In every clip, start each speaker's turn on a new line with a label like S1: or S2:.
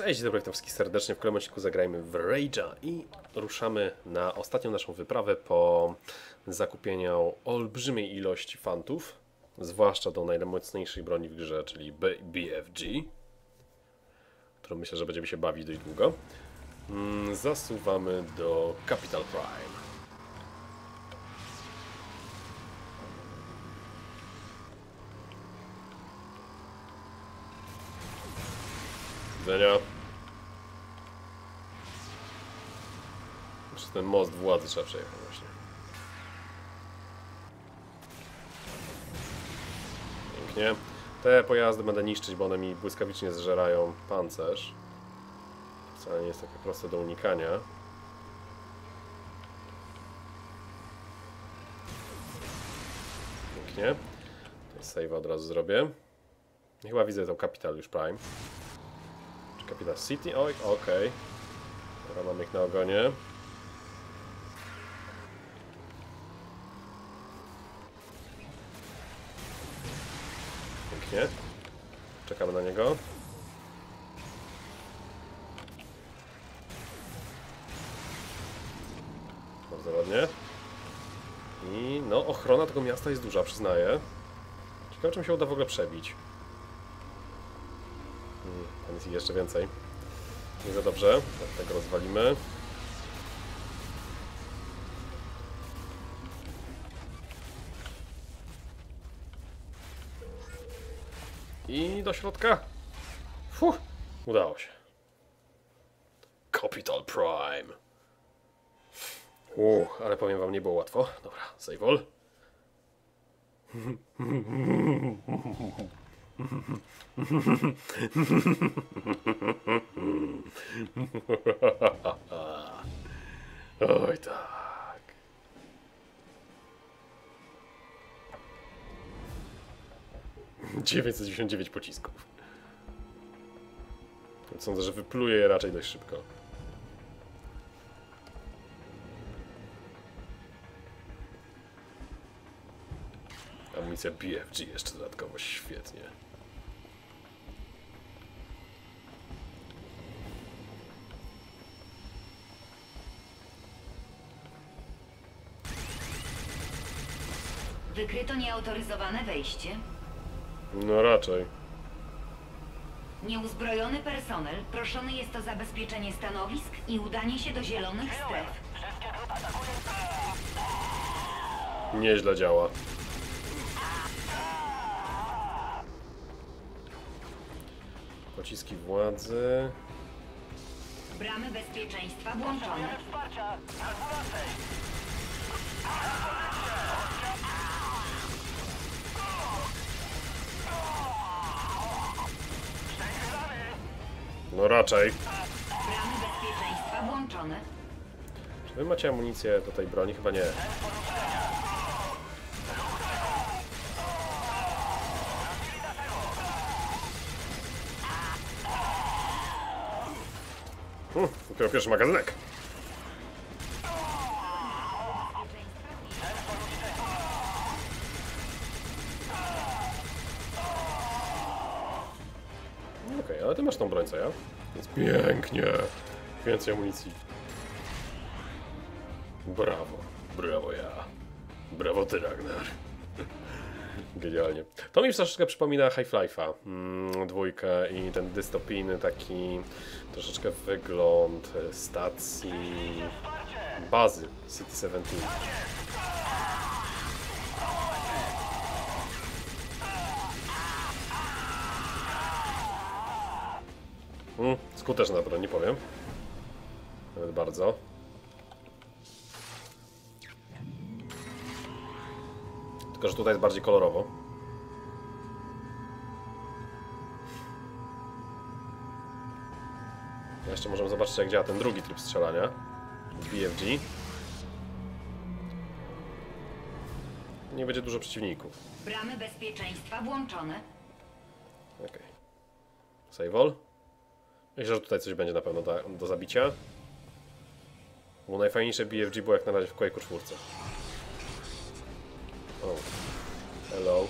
S1: Cześć, dobry, witam wszystkich serdecznie. W kolejnym odcinku zagrajmy w Rage'a i ruszamy na ostatnią naszą wyprawę po zakupieniu olbrzymiej ilości fantów, zwłaszcza do najmocniejszej broni w grze, czyli BFG, którą myślę, że będziemy się bawić dość długo. Zasuwamy do Capital Prime. Widzenia. Przez ten most władzy trzeba przejechać właśnie. Pięknie. Te pojazdy będę niszczyć, bo one mi błyskawicznie zżerają pancerz. Wcale nie jest takie proste do unikania. Pięknie. Save'a od razu zrobię. I chyba widzę tą Capital już Prime. Czy Capital City? Oj, okej. Dobra, mamy ich na ogonie. Pięknie. Czekamy na niego. Bardzo ładnie. I no, ochrona tego miasta jest duża, przyznaję. Ciekawe, czy mi się uda w ogóle przebić. Tam jest ich jeszcze więcej. Nie za dobrze. Tego rozwalimy. I do środka. Fuh, udało się. Capital Prime. Ale powiem wam, nie było łatwo. Dobra, save all. Oj tak. ...999 pocisków. Sądzę, że wypluję je raczej dość szybko. Amunicja BFG jeszcze dodatkowo, świetnie.
S2: Wykryto nieautoryzowane wejście.
S1: No raczej.
S2: Nieuzbrojony personel proszony jest o zabezpieczenie stanowisk i udanie się do zielonych stref.
S1: Nieźle działa. Pociski władzy.
S2: Bramy bezpieczeństwa włączone.
S1: No raczej.
S2: Bramy bezpieczeństwa włączone.
S1: Czy wy macie amunicję do tej broni? Chyba nie. Dopiero pierwszy magazynek. Okej, ale ty masz tą broń, co ja? Więc pięknie. Więcej amunicji. Brawo. Brawo ja. Brawo ty, Ragnar. Genialnie. To mi troszeczkę przypomina Half-Life'a. Dwójkę i ten dystopijny taki troszeczkę wygląd stacji bazy City 17. Skuteczna broń, nie powiem. Nawet bardzo. Tylko że tutaj jest bardziej kolorowo. Jeszcze możemy zobaczyć, jak działa ten drugi tryb strzelania. BFG. Nie będzie dużo przeciwników.
S2: Bramy bezpieczeństwa włączone.
S1: Ok. Save all. Myślę, że tutaj coś będzie na pewno do zabicia. Bo najfajniejsze BFG było jak na razie w Quake'u 4. O. Hello.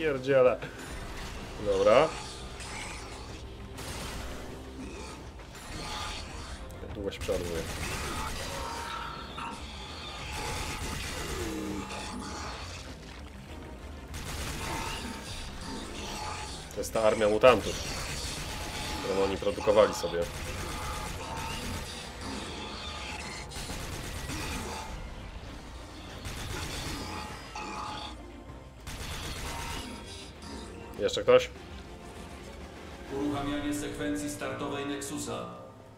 S1: pierdziele. Dobra. Długo się przeładuje. To jest ta armia mutantów, którą oni produkowali sobie. Jeszcze ktoś?
S3: Uruchamianie sekwencji startowej Nexusa.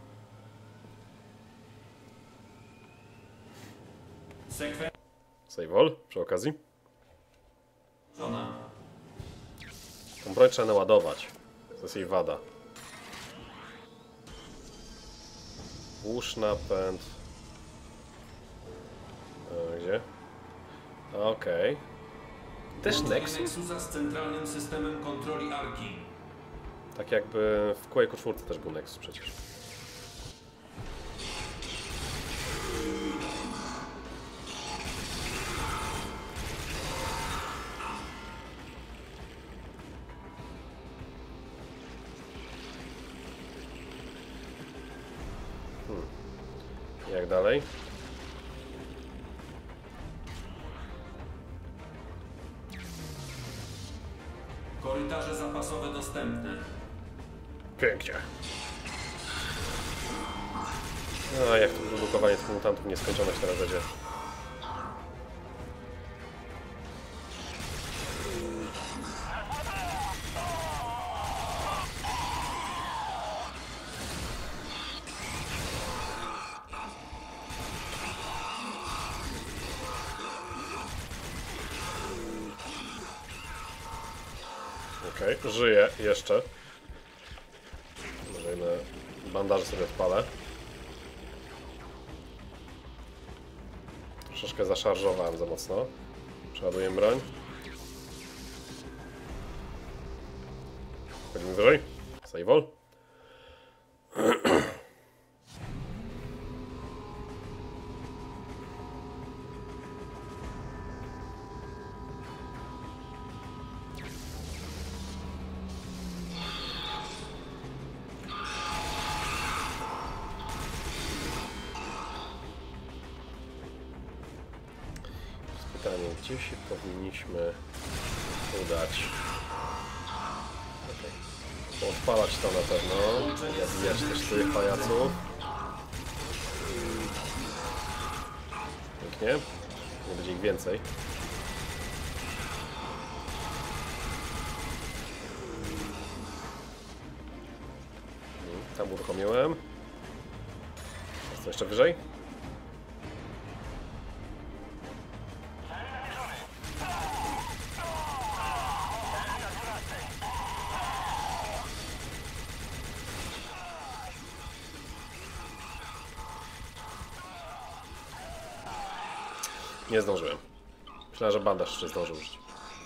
S1: Save all przy okazji.
S3: Żona.
S1: Tą broń trzeba naładować. To jest jej wada. Łóż napęd. Gdzie? Okej. Też
S3: Połączenie
S1: Nexus?
S3: Nexusa z centralnym systemem kontroli Arki.
S1: Tak jakby w Quake'u 4 też był Nexus przecież. Jak dalej?
S3: Korytarze zapasowe dostępne.
S1: Pięknie. A jak to produkowanie tych mutantów nieskończone się teraz będzie. Okej, żyję jeszcze. Możemy bandaże sobie odpalę. Troszeczkę zaszarżowałem za mocno. Przeładuję broń. Chodzimy wyżej. Save all. Pytanie, gdzie się powinniśmy udać? Okay. Odpalać to na pewno. Zabijać też tych pajaców. Pięknie. Nie będzie ich więcej. Tam uruchomiłem. Jest to jeszcze wyżej? Nie zdążyłem. Myślałem, że bandaż jeszcze zdążył użyć.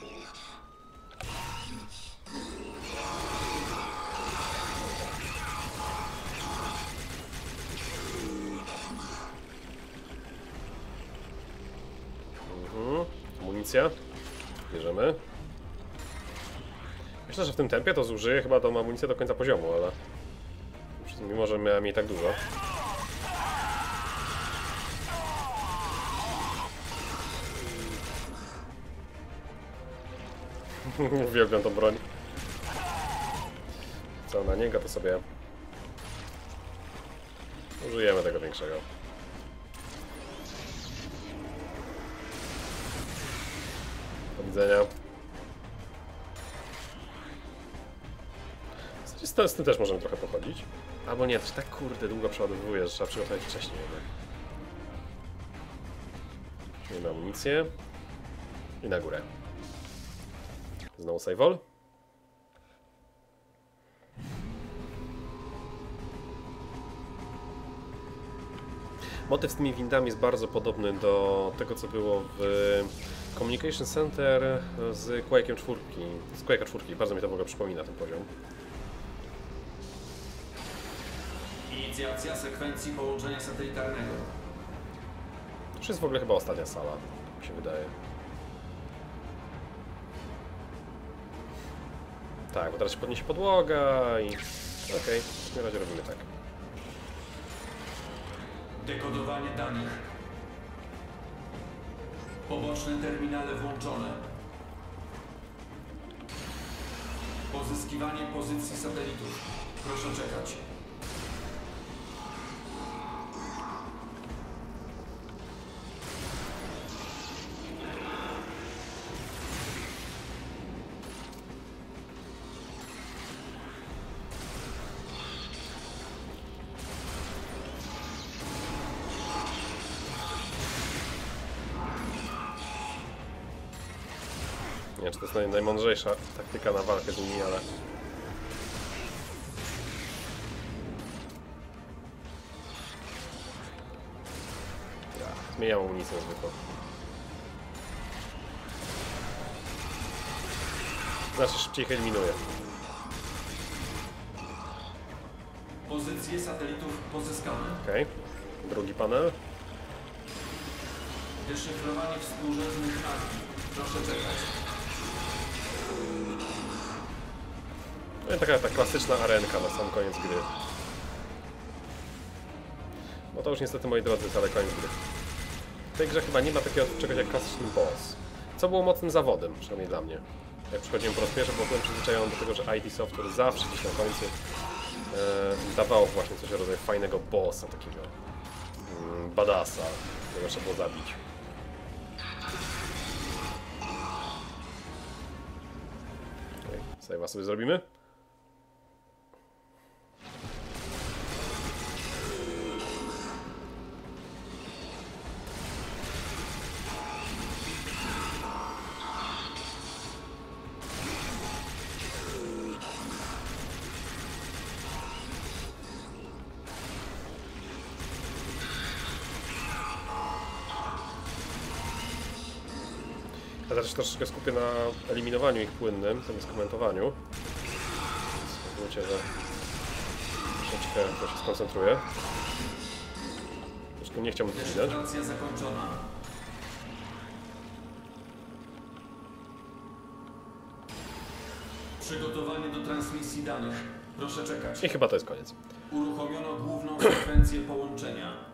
S1: Amunicja. Bierzemy. Myślę, że w tym tempie to zużyję chyba tą amunicję do końca poziomu, ale... Mimo, że miałem jej tak dużo. Uwielbiam tą broń. Co na niego to sobie użyjemy tego większego. Do widzenia. Z tym też możemy trochę pochodzić. Albo nie, to się tak kurde długo przeładowuje, że trzeba przygotować wcześniej jednak. Miejmy amunicję. I na górę. Znowu save all. Motyw z tymi windami jest bardzo podobny do tego, co było w Communication Center z Quake'em 4. Z Quake'a 4. Bardzo mi to w ogóle przypomina ten poziom.
S3: Inicjacja sekwencji połączenia satelitarnego.
S1: To już jest w ogóle chyba ostatnia sala, mi się wydaje. Tak, bo teraz się podniesie podłoga i... Okej, w takim razie robimy tak.
S3: Dekodowanie danych. Poboczne terminale włączone. Pozyskiwanie pozycji satelitów. Proszę czekać.
S1: Nie wiem, czy to jest najmądrzejsza taktyka na walkę z nimi, ale... Ja, zmieniam amunicję zwykłą. Znaczy szybciej ich eliminuję.
S3: Pozycje satelitów pozyskane.
S1: Okej. Drugi panel.
S3: Deszyfrowanie współrzędnych arki. Proszę czekać.
S1: No i taka klasyczna arenka na sam koniec gry. Bo to już niestety, moi drodzy, jest ale koniec gry. W tej grze chyba nie ma takiego czegoś jak klasyczny boss. Co było mocnym zawodem, przynajmniej dla mnie. Jak przychodziłem po raz pierwszy, bo byłem przyzwyczajony do tego, że ID Software zawsze gdzieś na końcu dawało właśnie coś w rodzaju fajnego bossa, takiego badasa, którego trzeba było zabić. Save'a sobie zrobimy. Ja teraz troszeczkę skupię na eliminowaniu ich płynnym, zamiast komentowaniu. Pozwólcie, że troszeczkę to się skoncentruję. Zresztą nie chciałbym to widać.
S3: Deszyfracja zakończona. Przygotowanie do transmisji danych. Proszę czekać.
S1: I chyba to jest koniec.
S3: Uruchomiono główną sekwencję połączenia.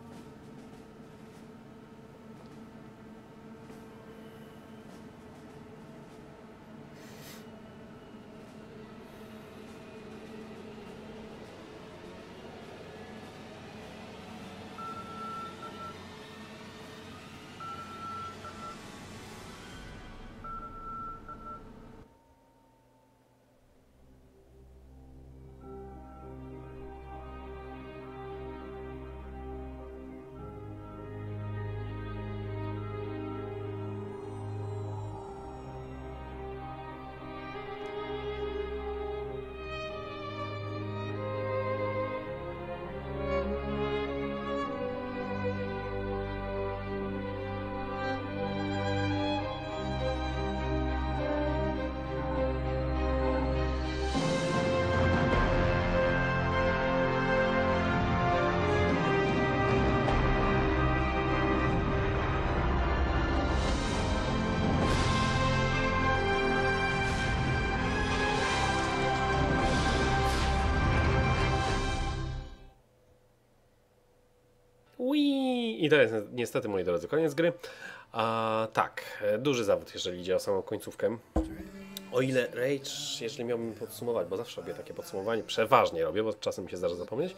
S1: I to jest niestety, moi drodzy, koniec gry. Tak, duży zawód, jeżeli idzie o samą końcówkę. O ile Rage, jeżeli miałbym podsumować, bo zawsze robię takie podsumowanie, przeważnie robię, bo czasem mi się zdarza zapomnieć.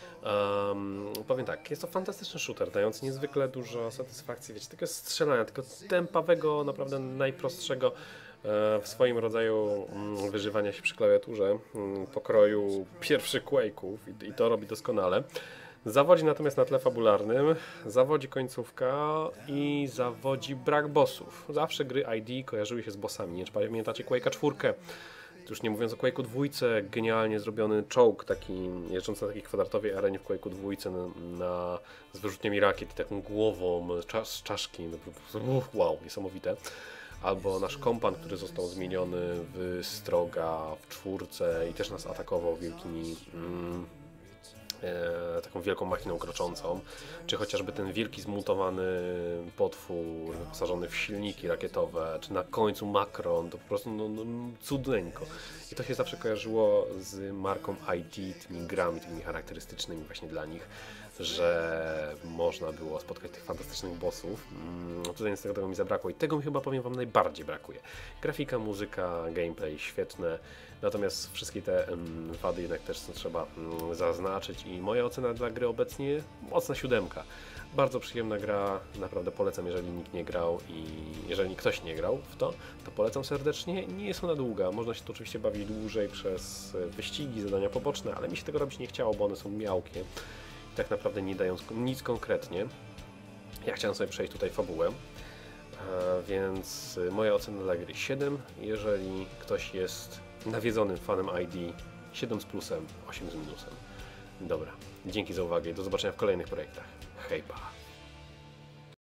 S1: Powiem tak, jest to fantastyczny shooter, dający niezwykle dużo satysfakcji, wiecie, tego strzelania, tego tempawego, naprawdę najprostszego w swoim rodzaju wyżywania się przy klawiaturze, pokroju pierwszych Quake'ów i to robi doskonale. Zawodzi natomiast na tle fabularnym, zawodzi końcówka i zawodzi brak bossów. Zawsze gry ID kojarzyły się z bossami. Nie, czy pamiętacie Quake'a 4? Już nie mówiąc o Quake'u 2, genialnie zrobiony czołg, taki jeżdżący na takiej kwadratowej arenie w Quake'u 2 z wyrzutniami rakiet i taką głową z czaszki. Wow, niesamowite. Albo nasz kompan, który został zmieniony w Stroga w 4 i też nas atakował wielkimi taką wielką machiną kroczącą, czy chociażby ten wielki zmutowany potwór wyposażony w silniki rakietowe, czy na końcu Macron, to po prostu cudeńko. I to się zawsze kojarzyło z marką ID, tymi grami, tymi charakterystycznymi właśnie dla nich, że można było spotkać tych fantastycznych bossów. Tutaj niestety tego mi zabrakło i tego mi chyba, powiem wam, najbardziej brakuje. Grafika, muzyka, gameplay świetne, natomiast wszystkie te wady jednak też trzeba zaznaczyć i moja ocena dla gry obecnie mocna 7. Bardzo przyjemna gra, naprawdę polecam, jeżeli nikt nie grał i jeżeli ktoś nie grał w to, to polecam serdecznie. Nie jest ona długa, można się tu oczywiście bawić dłużej przez wyścigi, zadania poboczne, ale mi się tego robić nie chciało, bo one są miałkie i tak naprawdę nie dają nic konkretnie. Ja chciałem sobie przejść tutaj fabułę, więc moja ocena dla gry 7, jeżeli ktoś jest nawiedzonym fanem ID, 7 z plusem, 8 z minusem. Dobra, dzięki za uwagę i do zobaczenia w kolejnych projektach. Hejpa!